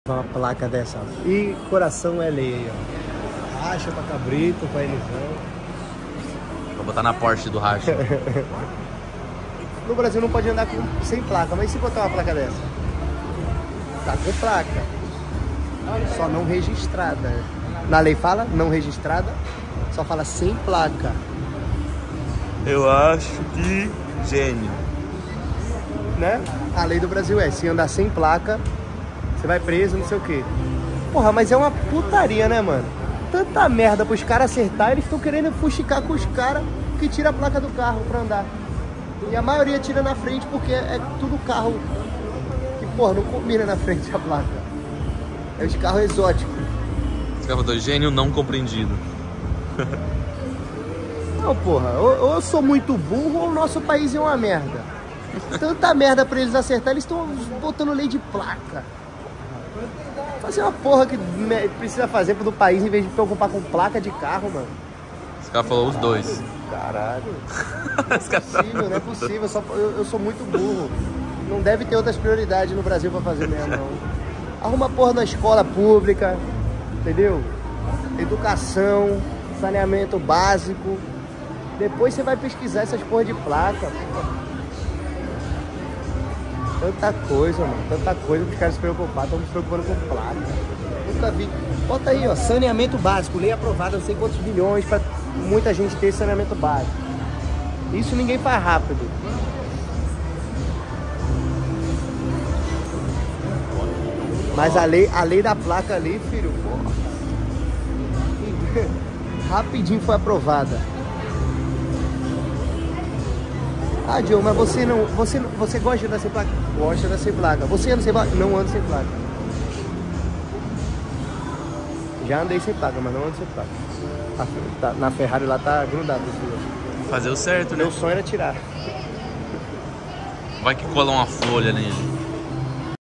Uma placa dessa. E coração é lei, ó. Racha pra cabrito, pra elisão. Vou botar na Porsche do racha. No Brasil não pode andar sem placa, mas se botar uma placa dessa? Tá com placa. Só não registrada. Na lei fala não registrada, só fala sem placa. Eu acho que gênio. Né? A lei do Brasil é, se andar sem placa, você vai preso, não sei o quê. Porra, mas é uma putaria, né, mano? Tanta merda pros caras acertar, eles estão querendo fuxicar com os caras que tiram a placa do carro pra andar. E a maioria tira na frente porque é tudo carro que, porra, não combina na frente a placa. É os carros exóticos. Os caras falaram, gênio não compreendido. Não, porra, ou eu sou muito burro ou o nosso país é uma merda. Tanta merda pra eles acertar, eles estão botando lei de placa. Fazer uma porra que precisa fazer pro país em vez de preocupar com placa de carro, mano. Os caras falaram os dois. Caralho. Não é possível, não é possível. Eu sou muito burro. Não deve ter outras prioridades no Brasil pra fazer mesmo, não. Arruma porra na escola pública, entendeu? Educação, saneamento básico. Depois você vai pesquisar essas porra de placa. Tanta coisa, mano. Tanta coisa que os caras se preocupar. Estão se preocupando com placa. Nunca vi. Bota aí, ó. Saneamento básico. Lei aprovada, não sei quantos bilhões pra muita gente ter saneamento básico. Isso ninguém faz rápido. Mas a lei da placa ali, filho, porra. Rapidinho foi aprovada. Ah, Diogo, mas você gosta de andar sem placa? Gosta de andar sem placa. Você anda sem placa? Não ando sem placa. Já andei sem placa, mas não ando sem placa. Na Ferrari lá tá grudado. Fazer o certo, né? Meu sonho era tirar. Vai que cola uma folha nele.